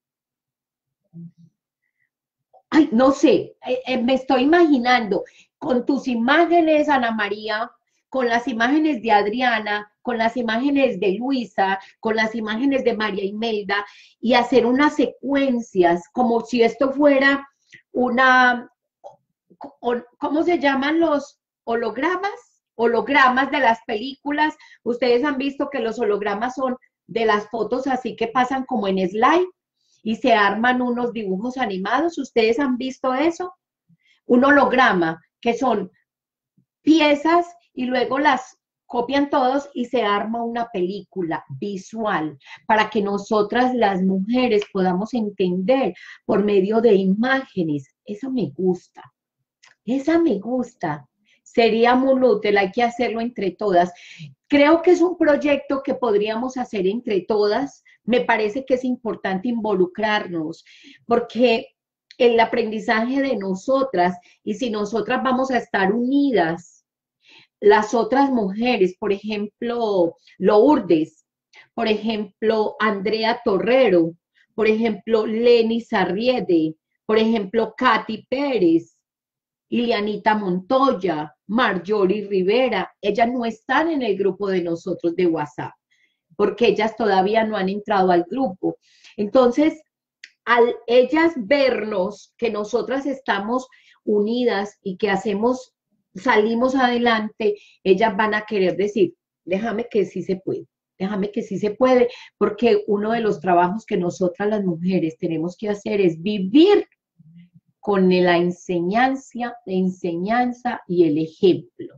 Ay, no sé, eh, eh, me estoy imaginando con tus imágenes, Ana María, con las imágenes de Adriana, con las imágenes de Luisa, con las imágenes de María Imelda, y hacer unas secuencias como si esto fuera una, ¿cómo se llaman los hologramas? Hologramas de las películas. Ustedes han visto que los hologramas son de las fotos así que pasan como en slide y se arman unos dibujos animados. ¿Ustedes han visto eso? Un holograma, que son piezas y luego las copian todos y se arma una película visual para que nosotras las mujeres podamos entender por medio de imágenes. Eso me gusta. Esa me gusta. Sería muy útil, hay que hacerlo entre todas. Creo que es un proyecto que podríamos hacer entre todas. Me parece que es importante involucrarnos, porque el aprendizaje de nosotras, y si nosotras vamos a estar unidas, las otras mujeres, por ejemplo, Lourdes, por ejemplo, Andrea Torrero, por ejemplo, Leni Sarriede, por ejemplo, Katy Pérez, Ilianita Montoya, Marjorie Rivera, ellas no están en el grupo de nosotros de WhatsApp, porque ellas todavía no han entrado al grupo. Entonces, al ellas vernos que nosotras estamos unidas y que hacemos, salimos adelante, ellas van a querer decir, déjame que sí se puede, déjame que sí se puede, porque uno de los trabajos que nosotras las mujeres tenemos que hacer es vivir con la enseñanza, enseñanza y el ejemplo.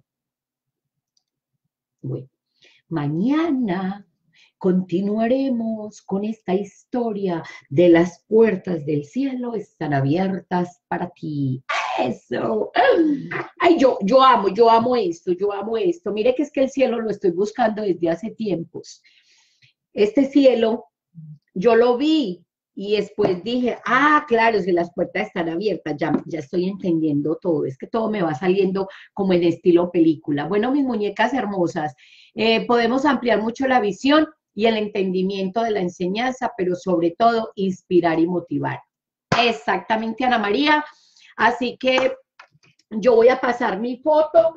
Bueno, mañana continuaremos con esta historia de las puertas del cielo están abiertas para ti. Eso. Ay, yo, yo amo, yo amo esto, yo amo esto. Mire que es que el cielo lo estoy buscando desde hace tiempos. Este cielo, yo lo vi y después dije, ah, claro, si las puertas están abiertas, ya, ya estoy entendiendo todo. Es que todo me va saliendo como en estilo película. Bueno, mis muñecas hermosas, eh, podemos ampliar mucho la visión y el entendimiento de la enseñanza, pero sobre todo inspirar y motivar. Exactamente, Ana María. Así que yo voy a pasar mi foto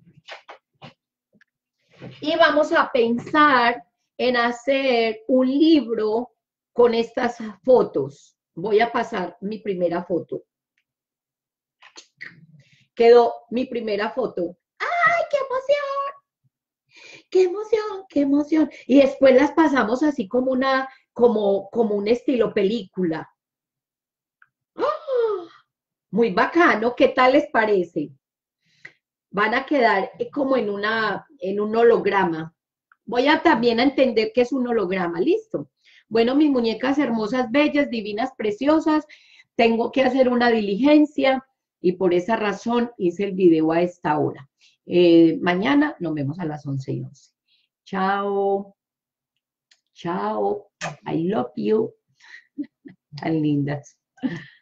y vamos a pensar en hacer un libro con estas fotos. Voy a pasar mi primera foto. Quedó mi primera foto. ¡Ay, qué emoción! ¡Qué emoción! ¡Qué emoción! Y después las pasamos así como una, como, como un estilo película. ¡Oh! Muy bacano. ¿Qué tal les parece? Van a quedar como en, una, en un holograma. Voy a también a entender qué es un holograma. ¿Listo? Bueno, mis muñecas hermosas, bellas, divinas, preciosas, tengo que hacer una diligencia y por esa razón hice el video a esta hora. Eh, mañana nos vemos a las once y once. Chao. Chao. I love you. Tan lindas.